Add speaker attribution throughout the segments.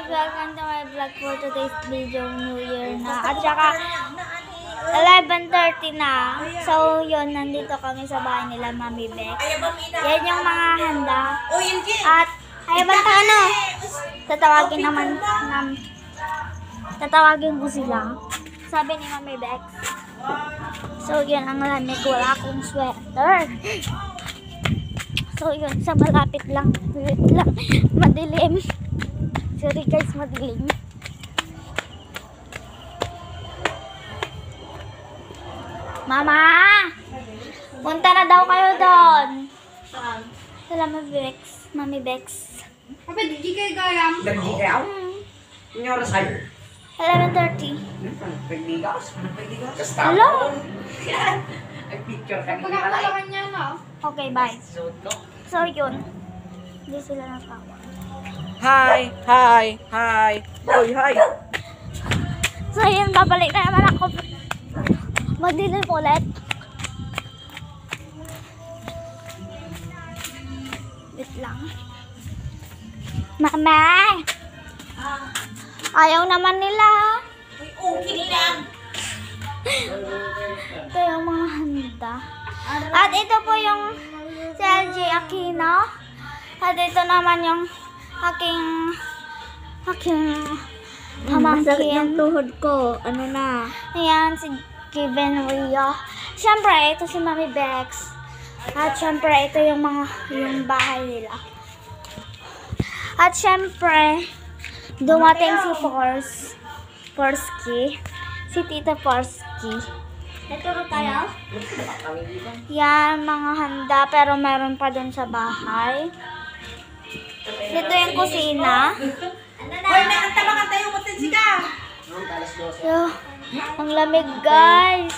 Speaker 1: Welcome to my vlog for today's video, New Year na. At saka 11:30 na. So yun, nandito kami sa bahay nila Mami Bex. Yan yung mga handa. At banta ano? Tatawagin ko sila. Sabi ni Mami Bex. So yun ang lamig, wala akong sweater. So yun, sa malapit lang. Wait lang, madilim. Sorry guys, madilim. Mama! Punta na daw kayo doon.
Speaker 2: Saan?
Speaker 1: Sa Mami Bex.
Speaker 2: Apa, di kayo gayam?
Speaker 3: Nagdigaw? Ano oras kayo?
Speaker 1: 11:30.
Speaker 3: Nagdigaw? Nagdigaw?
Speaker 1: Hello?
Speaker 3: Nag-picture kami nila.
Speaker 2: Pagkakalakan niya na.
Speaker 1: Okay, bye.
Speaker 3: Suot ko.
Speaker 1: So yun. Hindi sila natawa.
Speaker 3: Hi! Hi! Hi! Oy, hi!
Speaker 1: So yun, babalik na naman ako. Madilim ulit. Wait lang. Mama! Ayaw naman nila.
Speaker 2: Okay lang.
Speaker 1: Ito yung mga handa. At ito po yung si LG Aquino. At ito naman yung aking pamangkin.
Speaker 2: Yung tuhod ko. Ano na?
Speaker 1: Ayan, si Kevin Rio. Siyempre, ito si Mami Bex. At siyempre, ito yung bahay nila. At siyempre, dumating si Porsky. Si Tita Porsky.
Speaker 2: Ito na tayo?
Speaker 1: Yan, mga handa. Pero meron pa dun sa bahay. Dito yung kusina.
Speaker 2: Hoy, nakanta ba kanta yung matin ka?
Speaker 1: So, ang lamig, guys.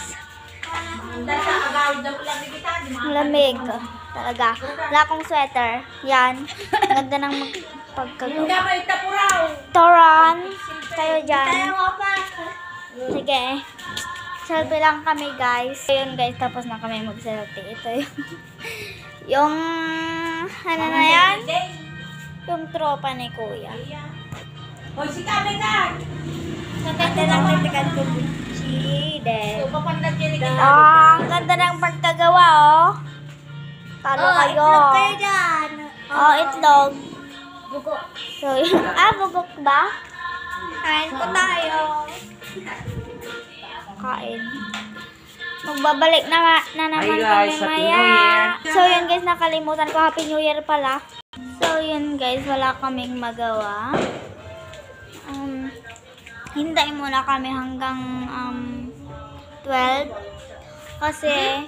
Speaker 1: Ang lamig. Talaga. Wala akong sweater. Yan. Ganda ng pagkagawa.
Speaker 2: Hindi ba itapuraw?
Speaker 1: Toran. Kayo dyan. Sige. Selfie lang kami, guys. Ayun, guys. Tapos na kami mag-selfie. Ito yung ano na yan? Yung tropa ni Kuya.
Speaker 2: Hoy, si Kame na!
Speaker 1: Ganda ng titikan ko, Gucci.
Speaker 2: So, papandag yan ikaw.
Speaker 1: Ang ganda ng pagkagawa, oh. Talo kayo.
Speaker 2: Itlog kayo dyan.
Speaker 1: Oh, itlog.
Speaker 2: Buko.
Speaker 1: So, bugok ba?
Speaker 2: Kain po tayo.
Speaker 1: Kain. Magbabalik na naman
Speaker 3: Hi guys,
Speaker 1: kami
Speaker 3: Happy
Speaker 1: maya.
Speaker 3: New Year.
Speaker 1: So, yun guys, nakalimutan ko. Happy New Year pala. So, yun guys, wala kaming magawa. Hintay muna kami hanggang 12. Kasi,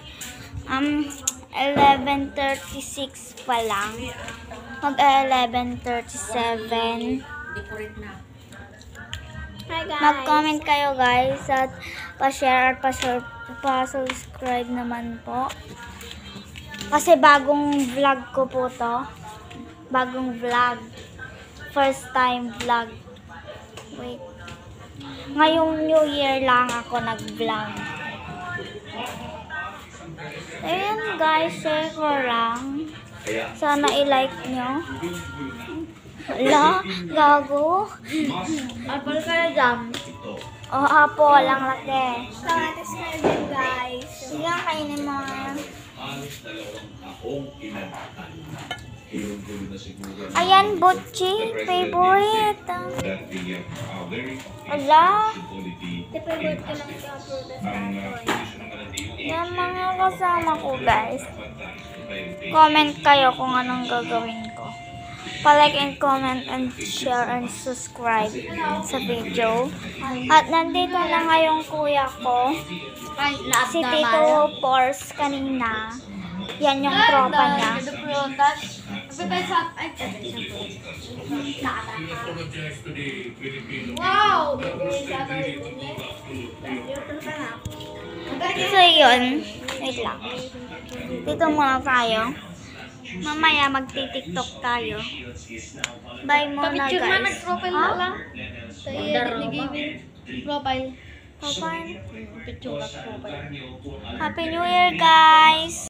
Speaker 1: 11:36 pa lang. Mag-11:37. Mag-comment kayo guys at pa-share at pa-subscribe naman po. Kasi bagong vlog ko po to. Bagong vlog. First time vlog. Wait. Ngayong New Year lang ako nag-vlog. Ayun guys, share ko lang. Sana i-like nyo. Wala, gago.
Speaker 2: Apple ka na dyan.
Speaker 1: Oh, apple lang laki.
Speaker 2: Salatis kayo dyan, guys.
Speaker 1: Sige, kainin mo. Ayan, Butchie. Favorite. Wala.
Speaker 2: Favorite ko lang i-upload sa
Speaker 1: Yan mga kasama ko, guys. Comment kayo kung anong gagawin ko. Pa-like and comment and share and subscribe sa video. At nandito na ngayong kuya ko. Si Tito Pors kanina. Yan yung tropa niya.
Speaker 2: Wow!
Speaker 1: So yun. Wait lang. Dito muna tayo. Mamaya magti-tiktok tayo. Bye muna
Speaker 2: Picture man,
Speaker 1: guys.
Speaker 2: nag-profile na lang. Sa iya, ni Gavin. Profile.
Speaker 1: Bye-bye.
Speaker 2: Picture na profile.
Speaker 1: Happy New Year guys!